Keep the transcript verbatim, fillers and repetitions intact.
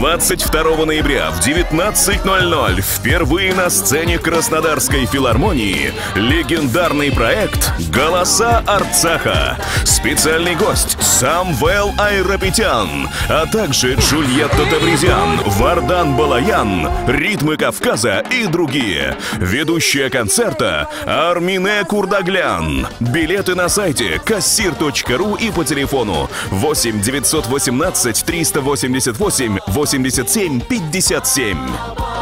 двадцать второго ноября в девятнадцать ноль ноль впервые на сцене Краснодарской филармонии легендарный проект «Голоса Арцаха». Специальный гость Самвел Айрапетян, а также Джульетта Тавризян, Вардан Балаян, Ритмы Кавказа и другие. Ведущая концерта Армине Курдаглян. Билеты на сайте кассир точка ру и по телефону восемь девятьсот восемнадцать триста восемьдесят восемь восемьдесят семь пятьдесят семь.